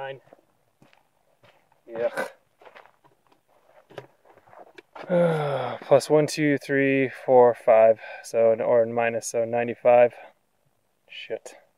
99. Yuck. Plus 1, 2, 3, 4, 5. So, or minus, so 95. Shit.